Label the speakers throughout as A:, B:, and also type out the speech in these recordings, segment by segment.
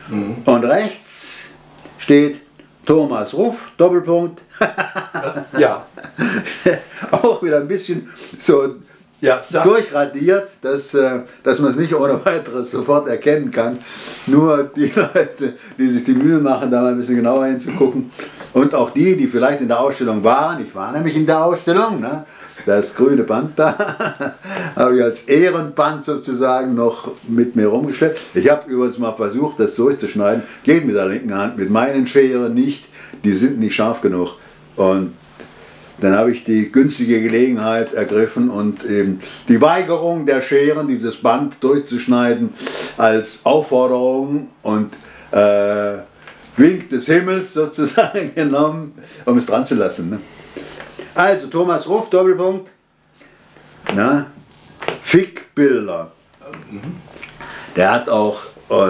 A: Und rechts steht Thomas Ruff, Doppelpunkt.
B: Ja.
A: Auch wieder ein bisschen so
B: Ja,
A: durchradiert, dass man es nicht ohne weiteres sofort erkennen kann. Nur die Leute, die sich die Mühe machen, da mal ein bisschen genauer hinzugucken. Und auch die, die vielleicht in der Ausstellung waren. Ich war nämlich in der Ausstellung, ne? Das grüne Band da habe ich als Ehrenband sozusagen noch mit mir rumgestellt. Ich habe übrigens mal versucht, das durchzuschneiden. Geht mit der linken Hand, mit meinen Scheren nicht. Die sind nicht scharf genug. Und dann habe ich die günstige Gelegenheit ergriffen und eben die Weigerung der Scheren, dieses Band durchzuschneiden, als Aufforderung und Wink des Himmels sozusagen genommen, um es dran zu lassen. Ne? Also Thomas Ruff, Doppelpunkt, na, Fickbilder. Der hat auch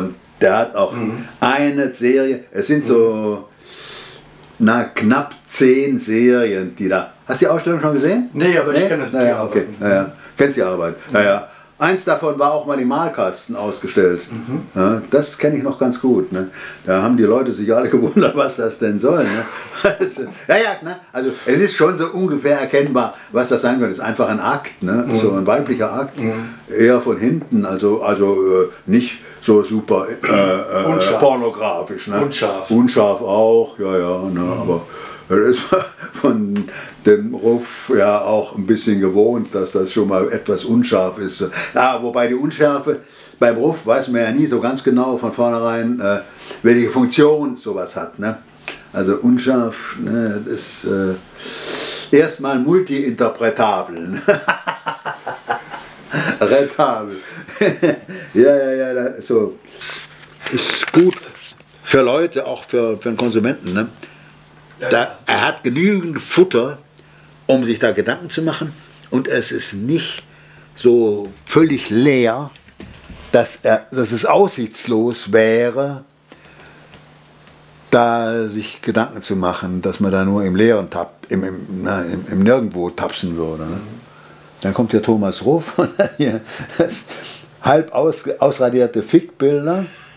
A: eine Serie, es sind so knapp 10 Serien, die da. Hast du die Ausstellung schon gesehen?
B: Nee, aber ich kenne die
A: Arbeit.
B: Okay.
A: Naja, kennst die Arbeit. Naja. Eins davon war auch mal im Malkasten ausgestellt. Ja, das kenne ich noch ganz gut. Ne? Da haben die Leute sich alle gewundert, was das denn soll. Ne? Ne? Also es ist schon so ungefähr erkennbar, was das sein könnte. Es ist einfach ein Akt, ne? So ein weiblicher Akt, eher von hinten, also nicht so super pornografisch. Ne?
B: Unscharf.
A: Unscharf auch, ja, ne? Aber das ist von dem Ruff ja auch ein bisschen gewohnt, dass das schon mal etwas unscharf ist. Ja, wobei die Unschärfe beim Ruff weiß man ja nie so ganz genau von vornherein, welche Funktion sowas hat. Ne? Also unscharf, ne, ist erstmal multi-interpretabel. Ne? Retabel. Ja, so. Ist gut für Leute, auch für den Konsumenten. Ne? Er hat genügend Futter, um sich da Gedanken zu machen, und es ist nicht so völlig leer, dass es aussichtslos wäre, da sich Gedanken zu machen, dass man da nur im Leeren im Nirgendwo tapsen würde. Ne? Dann kommt hier Thomas Ruff und dann hier das halb ausradierte Fickbilder.